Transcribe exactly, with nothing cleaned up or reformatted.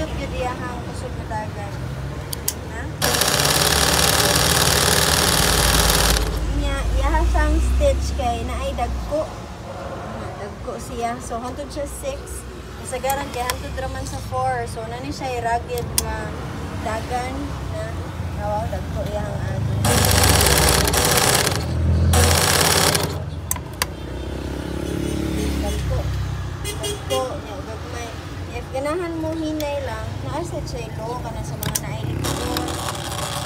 Hindot yun iyahang kusog na dagan. Ha? Inya, iyahang sang stitch kay na ay dagko. Dagko siya. So, hantod siya six. Kasagaran kay hantod raman sa four. So, nani siya rugged nga dagan na nawaw dagko iyahang agi. Dagko. Dagko. Nya, gagmay. If ganahan mo hinay lang, naasad siya ilo ka na sa mga nailig ko.